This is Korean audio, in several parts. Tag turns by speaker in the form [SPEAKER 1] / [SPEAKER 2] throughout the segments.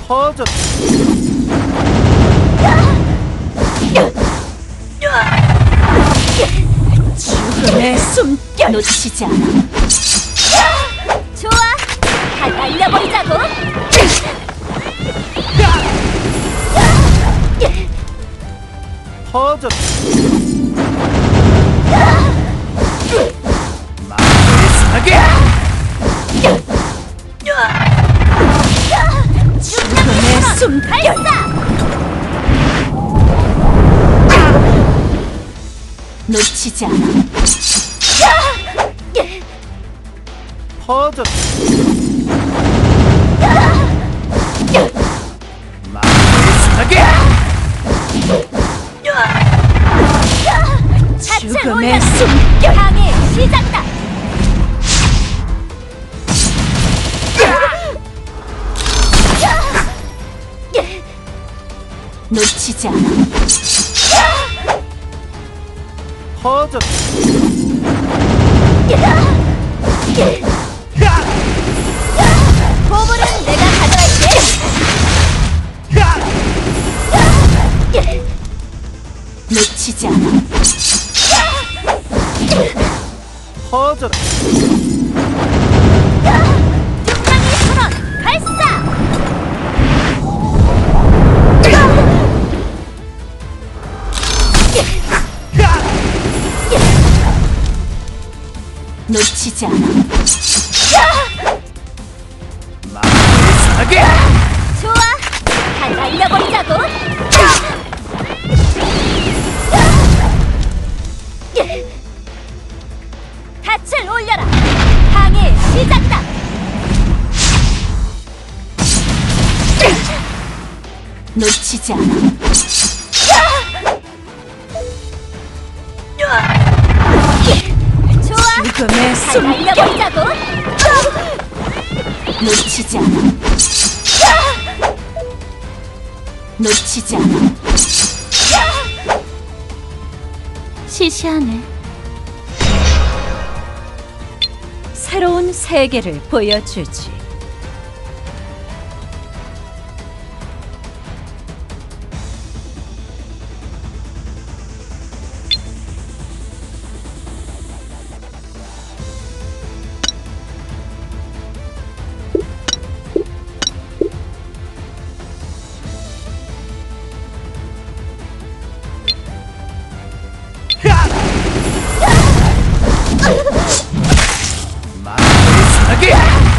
[SPEAKER 1] 퍼져.
[SPEAKER 2] 죽음의 숨결 놓치지 않아. 좋아, 다 날려버리자고.
[SPEAKER 1] 퍼져. 마지막에
[SPEAKER 2] 죽음의 숨결. 놓치지 않아.
[SPEAKER 1] 퍼져. 마지막에
[SPEAKER 2] 죽음의 숨결. 강의 시작다. 놓치지 않아.
[SPEAKER 1] 퍼져.
[SPEAKER 2] 보물은 내가 가져갈게. 놓치지 않아.
[SPEAKER 1] 퍼져.
[SPEAKER 2] 뚝딱이 선언 발사. 놓치지 않아.
[SPEAKER 1] 마지막에
[SPEAKER 2] 좋아, 다 날려버리자고. 닻을 올려라. 항해 시작다. 놓치지 않아. 좋아,
[SPEAKER 1] 죽음의
[SPEAKER 2] 다 날려버리자고. 놓치지 않아. 놓치지 않아. 시시하네. 새로운 세계를 보여주지.
[SPEAKER 1] 마지막에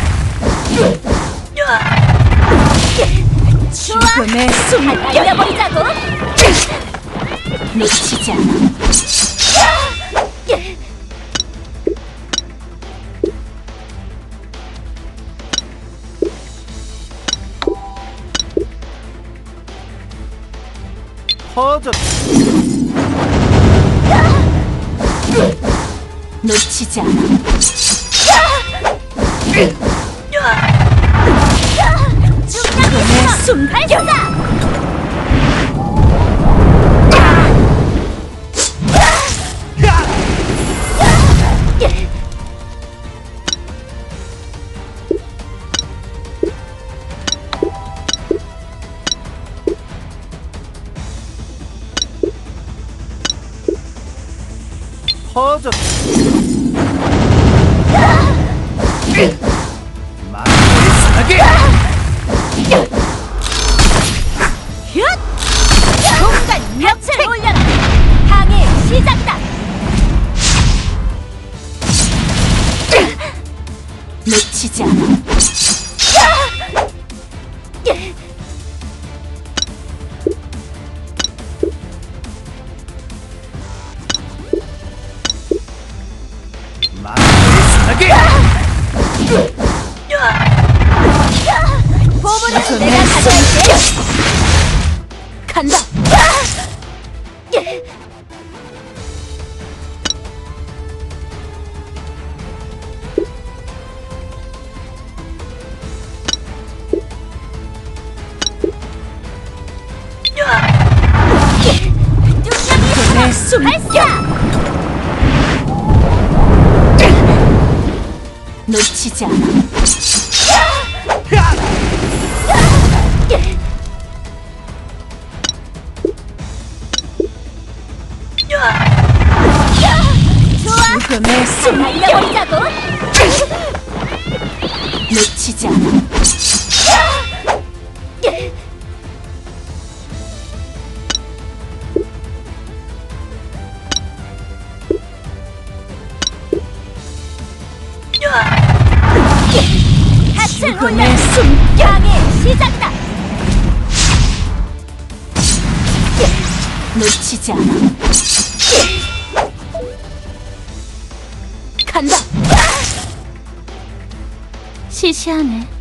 [SPEAKER 2] 죽음의 숨결. 날려버리자고. 놓치지 않아.
[SPEAKER 1] 퍼져.
[SPEAKER 2] 놓치지 않아. 죽음의 숨결.
[SPEAKER 1] 퍼져. 마지막에
[SPEAKER 2] 공간 벽을 올려라. 항해 시작다. 놓치지 않아.
[SPEAKER 1] 마지막에
[SPEAKER 2] 보물은 내가 가져갈게. 간다. 뚝딱이 숨결. 놓치지 않아. 날려버리자고. 놓치지 않아. hat을 올려. 숨경의 시작다. 놓치지 않아. 간다. 시시하네.